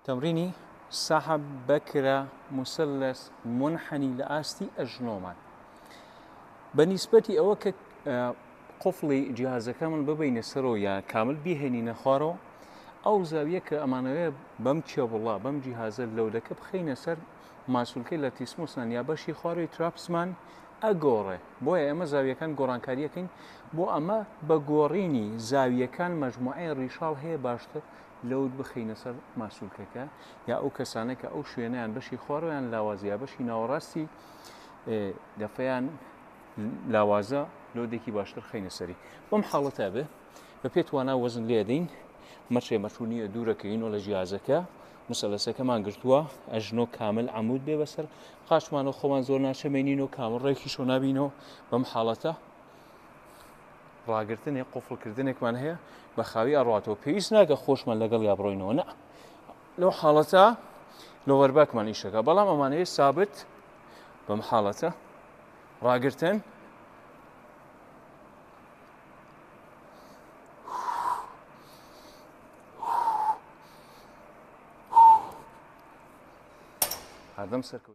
تمريني سحب بكرة مثلث منحني لآستي أجنومان بالنسبة أوك قفل جهاز كامل ببين السرو يا كامل بيهني نخارو أو زاوية كأمانة بمشي والله بم جهاز لو لك بخين سر ماسولك التي اسمه يا بشي خاري ترابسمان أجورة بويا أما زاوية كان جوران كاريكين بو أما بجوريني زاوية كان مجموعة ريشال هي باشتر لو بخين سر ماسولك يا أو كسانك أو شوينان بشي خارو يعني لوازيا بشي نوراسي دفعان لاوازە لۆدێکی باشتر خەینە سەری بەم حاڵەتە بێ بە پێت وانە وەزن لێدەین مەچێ مەچوونیە دوورەکەینەوە لە ژیازەکە مسەلەسەکەمان گرتووە ئەژنۆ کامل عمود بێ بەسەر قاچمانەوە خۆمان زۆر ناچەمێنینەوە کامل ڕێکیشۆ نابینەوە بەم حاڵەتە ڕاگرتنێ قوفڵکردنێکمان هەیە بە خاوی ئەڕاتەوە پێویست ناکە خۆشمان لەگەڵ یا بڕۆینەوە نە لەو حاڵەتە لۆوەرباکمان ئیشەکە بەڵام ئەمانەیە سابت بەم حاڵەتە ڕاگرتن هذا مسك